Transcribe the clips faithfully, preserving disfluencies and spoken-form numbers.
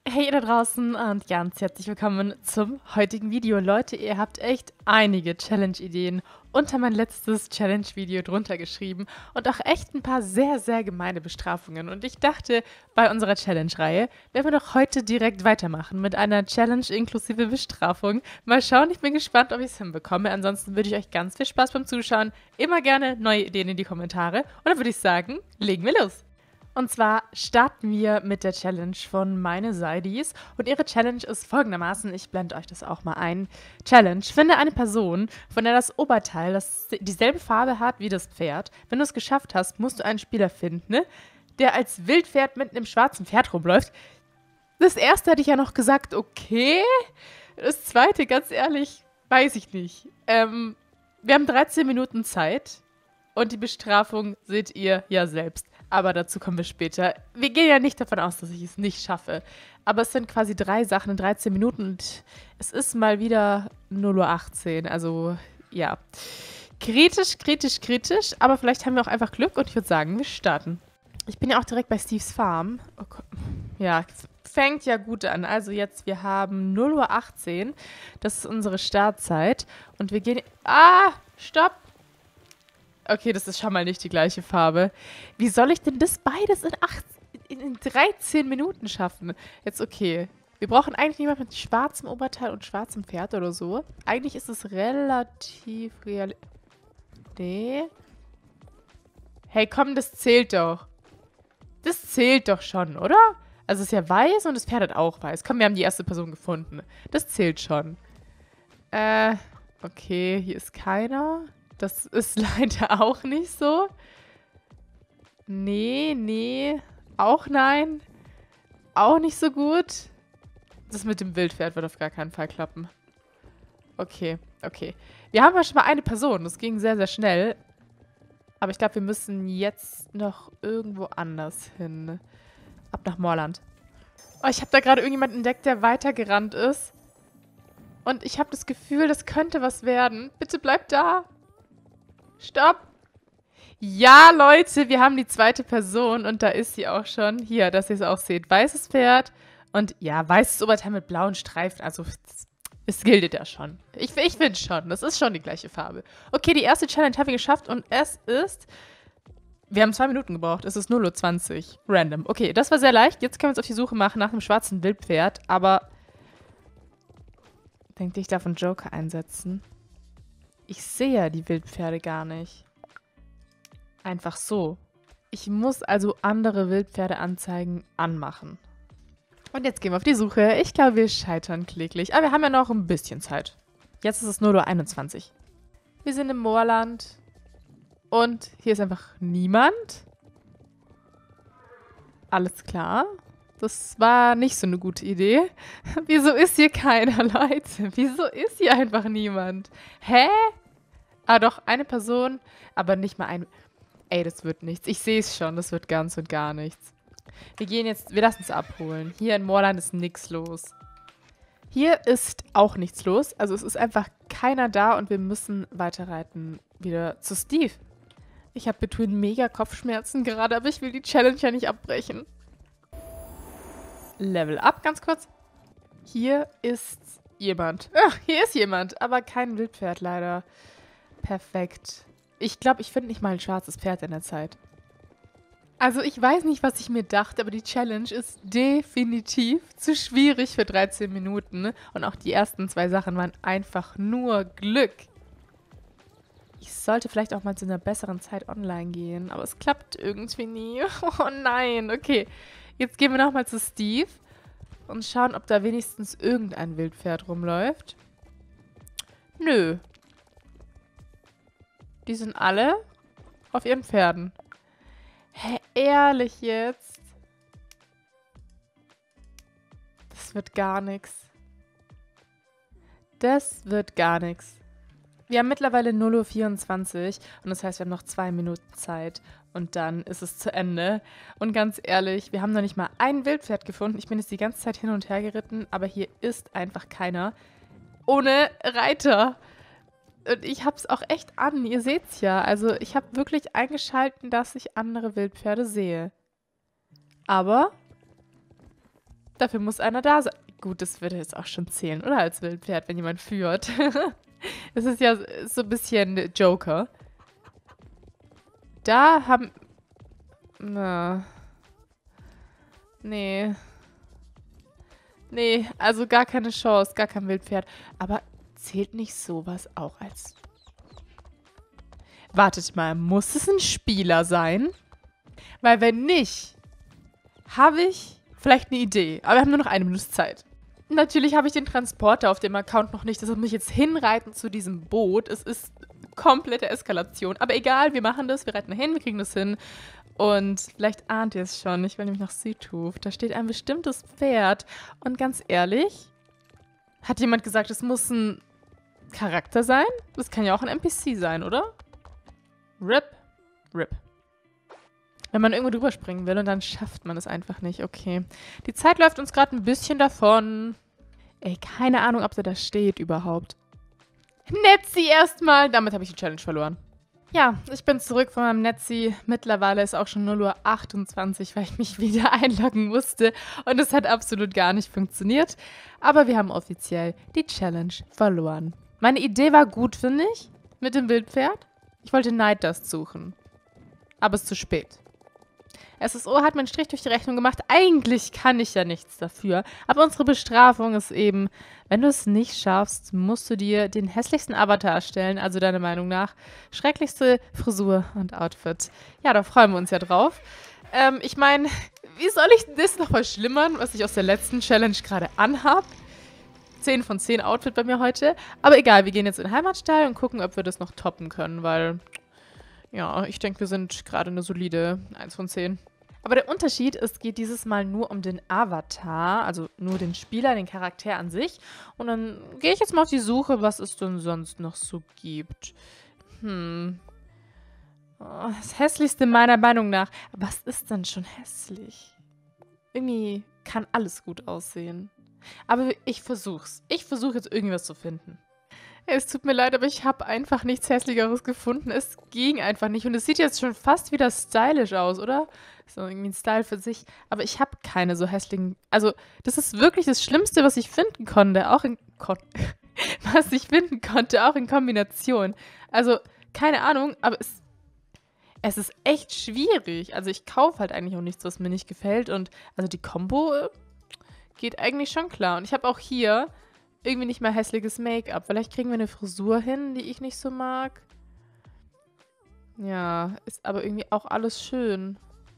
Hey ihr da draußen und ganz herzlich willkommen zum heutigen Video. Leute, ihr habt echt einige Challenge-Ideen unter mein letztes Challenge-Video drunter geschrieben und auch echt ein paar sehr, sehr gemeine Bestrafungen. Und ich dachte, bei unserer Challenge-Reihe werden wir doch heute direkt weitermachen mit einer Challenge inklusive Bestrafung. Mal schauen, ich bin gespannt, ob ich es hinbekomme. Ansonsten wünsche ich euch ganz viel Spaß beim Zuschauen. Immer gerne neue Ideen in die Kommentare. Und dann würde ich sagen, legen wir los. Und zwar starten wir mit der Challenge von meine Seidis. Und ihre Challenge ist folgendermaßen, ich blende euch das auch mal ein. Challenge, finde eine Person, von der das Oberteil das dieselbe Farbe hat wie das Pferd. Wenn du es geschafft hast, musst du einen Spieler finden, ne, der als Wildpferd mit einem schwarzen Pferd rumläuft. Das erste hatte ich ja noch gesagt, okay. Das zweite, ganz ehrlich, weiß ich nicht. Ähm, wir haben dreizehn Minuten Zeit und die Bestrafung seht ihr ja selbst. Aber dazu kommen wir später. Wir gehen ja nicht davon aus, dass ich es nicht schaffe. Aber es sind quasi drei Sachen in dreizehn Minuten und es ist mal wieder null Uhr achtzehn. Also, ja. Kritisch, kritisch, kritisch. Aber vielleicht haben wir auch einfach Glück und ich würde sagen, wir starten. Ich bin ja auch direkt bei Steves Farm. Oh Gott. Ja, fängt ja gut an. Also jetzt, wir haben null Uhr achtzehn. Das ist unsere Startzeit. Und wir gehen... Ah, stopp! Okay, das ist schon mal nicht die gleiche Farbe. Wie soll ich denn das beides in, acht, in, in dreizehn Minuten schaffen? Jetzt okay. Wir brauchen eigentlich jemanden mit schwarzem Oberteil und schwarzem Pferd oder so. Eigentlich ist es relativ real... Nee. Hey, komm, das zählt doch. Das zählt doch schon, oder? Also es ist ja weiß und das Pferd hat auch weiß. Komm, wir haben die erste Person gefunden. Das zählt schon. Äh, okay, hier ist keiner. Das ist leider auch nicht so. Nee, nee. Auch nein. Auch nicht so gut. Das mit dem Wildpferd wird auf gar keinen Fall klappen. Okay, okay. Wir haben ja schon mal eine Person. Das ging sehr, sehr schnell. Aber ich glaube, wir müssen jetzt noch irgendwo anders hin. Ab nach Moorland. Oh, ich habe da gerade irgendjemanden entdeckt, der weitergerannt ist. Und ich habe das Gefühl, das könnte was werden. Bitte bleib da. Stopp! Ja, Leute, wir haben die zweite Person und da ist sie auch schon. Hier, dass ihr es auch seht. Weißes Pferd und ja, weißes Oberteil mit blauen Streifen. Also, es gilt ja schon. Ich, ich finde schon, das ist schon die gleiche Farbe. Okay, die erste Challenge haben wir geschafft und es ist... Wir haben zwei Minuten gebraucht. Es ist null Uhr zwanzig. Random. Okay, das war sehr leicht. Jetzt können wir uns auf die Suche machen nach einem schwarzen Wildpferd, aber... Denkt ihr, ich darf einen Joker einsetzen? Ich sehe ja die Wildpferde gar nicht. Einfach so. Ich muss also andere Wildpferdeanzeigen anmachen. Und jetzt gehen wir auf die Suche. Ich glaube, wir scheitern kläglich. Aber wir haben ja noch ein bisschen Zeit. Jetzt ist es null Uhr einundzwanzig. Wir sind im Moorland. Und hier ist einfach niemand. Alles klar. Das war nicht so eine gute Idee. Wieso ist hier keiner, Leute? Wieso ist hier einfach niemand? Hä? Ah, doch, eine Person, aber nicht mal ein... Ey, das wird nichts. Ich sehe es schon, das wird ganz und gar nichts. Wir gehen jetzt... Wir lassen es abholen. Hier in Moorland ist nichts los. Hier ist auch nichts los. Also es ist einfach keiner da und wir müssen weiterreiten wieder zu Steve. Ich habe Between mega Kopfschmerzen gerade, aber ich will die Challenge ja nicht abbrechen. Level up, ganz kurz. Hier ist jemand. Ach, hier ist jemand, aber kein Wildpferd leider. Perfekt. Ich glaube, ich finde nicht mal ein schwarzes Pferd in der Zeit. Also ich weiß nicht, was ich mir dachte, aber die Challenge ist definitiv zu schwierig für dreizehn Minuten. Und auch die ersten zwei Sachen waren einfach nur Glück. Ich sollte vielleicht auch mal zu einer besseren Zeit online gehen, aber es klappt irgendwie nie. Oh nein, okay. Jetzt gehen wir nochmal zu Steve und schauen, ob da wenigstens irgendein Wildpferd rumläuft. Nö. Die sind alle auf ihren Pferden. Hä, ehrlich jetzt? Das wird gar nichts. Das wird gar nichts. Wir haben mittlerweile null Uhr vierundzwanzig und das heißt, wir haben noch zwei Minuten Zeit und dann ist es zu Ende. Und ganz ehrlich, wir haben noch nicht mal ein Wildpferd gefunden. Ich bin jetzt die ganze Zeit hin und her geritten, aber hier ist einfach keiner ohne Reiter. Und ich habe es auch echt an, ihr seht's ja. Also ich habe wirklich eingeschalten, dass ich andere Wildpferde sehe. Aber Dafür muss einer da sein. Gut, das würde jetzt auch schon zählen, oder? Als Wildpferd, wenn jemand führt. Das ist ja so ein bisschen Joker. Da haben... Na... Nee. Nee, also gar keine Chance, gar kein Wildpferd. Aber zählt nicht sowas auch als... Wartet mal, muss es ein Spieler sein? Weil wenn nicht, habe ich vielleicht eine Idee. Aber wir haben nur noch eine Minute Zeit. Natürlich habe ich den Transporter auf dem Account noch nicht. Deshalb muss ich jetzt hinreiten zu diesem Boot. Es ist komplette Eskalation. Aber egal, wir machen das. Wir reiten hin, wir kriegen das hin. Und vielleicht ahnt ihr es schon. Ich will nämlich nach Südhof. Da steht ein bestimmtes Pferd. Und ganz ehrlich, hat jemand gesagt, es muss ein Charakter sein? Das kann ja auch ein N P C sein, oder? Rip. Rip. Wenn man irgendwo drüber springen will und dann schafft man es einfach nicht. Okay. Die Zeit läuft uns gerade ein bisschen davon. Ey, keine Ahnung, ob der da steht überhaupt. Netzi erstmal. Damit habe ich die Challenge verloren. Ja, ich bin zurück von meinem Netzi. Mittlerweile ist auch schon null Uhr achtundzwanzig, weil ich mich wieder einloggen musste. Und es hat absolut gar nicht funktioniert. Aber wir haben offiziell die Challenge verloren. Meine Idee war gut, finde ich, mit dem Wildpferd. Ich wollte Night Dust suchen. Aber es ist zu spät. S S O hat mir einen Strich durch die Rechnung gemacht. Eigentlich kann ich ja nichts dafür. Aber unsere Bestrafung ist eben, wenn du es nicht schaffst, musst du dir den hässlichsten Avatar erstellen. Also deiner Meinung nach. Schrecklichste Frisur und Outfit. Ja, da freuen wir uns ja drauf. Ähm, ich meine, wie soll ich das noch verschlimmern, was ich aus der letzten Challenge gerade anhab? zehn von zehn Outfit bei mir heute. Aber egal, wir gehen jetzt in den Heimatstall und gucken, ob wir das noch toppen können, weil... Ja, ich denke, wir sind gerade eine solide eins von zehn. Aber der Unterschied ist, es geht dieses Mal nur um den Avatar, also nur den Spieler, den Charakter an sich. Und dann gehe ich jetzt mal auf die Suche, was es denn sonst noch so gibt. Hm. Oh, das Hässlichste meiner Meinung nach. Aber was ist denn schon hässlich? Irgendwie kann alles gut aussehen. Aber ich versuch's. Ich versuche jetzt irgendwas zu finden. Es tut mir leid, aber ich habe einfach nichts Hässlicheres gefunden. Es ging einfach nicht. Und es sieht jetzt schon fast wieder stylisch aus, oder? So irgendwie ein Style für sich. Aber ich habe keine so hässlichen... Also, das ist wirklich das Schlimmste, was ich finden konnte. Auch in... Kon was ich finden konnte, auch in Kombination. Also, keine Ahnung, aber es... Es ist echt schwierig. Also, ich kaufe halt eigentlich auch nichts, was mir nicht gefällt. Und also die Kombo äh, geht eigentlich schon klar. Und ich habe auch hier... irgendwie nicht mehr hässliches Make-up. Vielleicht kriegen wir eine Frisur hin, die ich nicht so mag. Ja, ist aber irgendwie auch alles schön.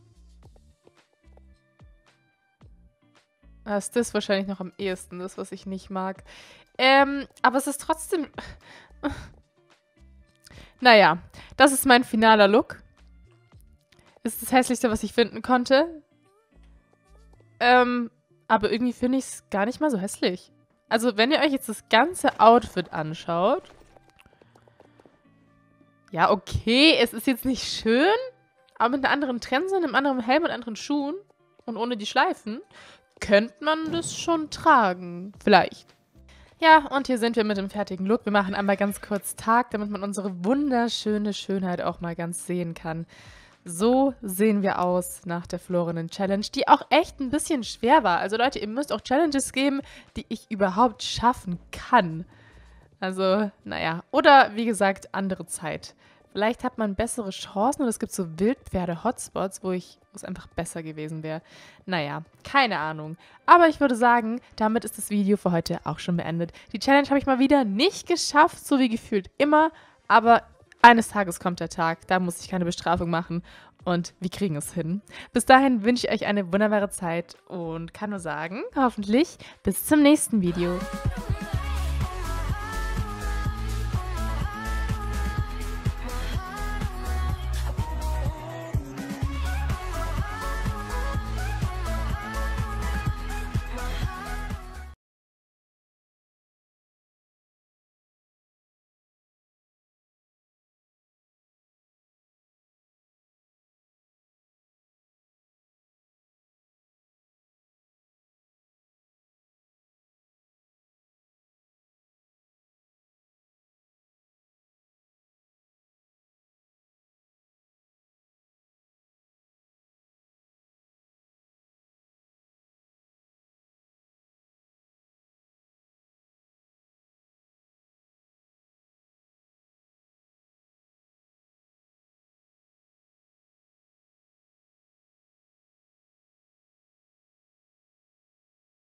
Ah, ist das wahrscheinlich noch am ehesten, das, was ich nicht mag. Ähm, aber es ist trotzdem... Naja, das ist mein finaler Look. Ist das Hässlichste, was ich finden konnte. Ähm, aber irgendwie finde ich es gar nicht mal so hässlich. Also, wenn ihr euch jetzt das ganze Outfit anschaut. Ja, okay, es ist jetzt nicht schön, aber mit einer anderen Trense, einem anderen Helm und anderen Schuhen und ohne die Schleifen könnte man das schon tragen. Vielleicht. Ja, und hier sind wir mit dem fertigen Look. Wir machen einmal ganz kurz Tag, damit man unsere wunderschöne Schönheit auch mal ganz sehen kann. So sehen wir aus nach der verlorenen Challenge, die auch echt ein bisschen schwer war. Also Leute, ihr müsst auch Challenges geben, die ich überhaupt schaffen kann. Also, naja. Oder, wie gesagt, andere Zeit. Vielleicht hat man bessere Chancen oder es gibt so Wildpferde-Hotspots, wo ich, wo es einfach besser gewesen wäre. Naja, keine Ahnung. Aber ich würde sagen, damit ist das Video für heute auch schon beendet. Die Challenge habe ich mal wieder nicht geschafft, so wie gefühlt immer, aber... Eines Tages kommt der Tag, da muss ich keine Bestrafung machen und wir kriegen es hin. Bis dahin wünsche ich euch eine wunderbare Zeit und kann nur sagen, hoffentlich bis zum nächsten Video.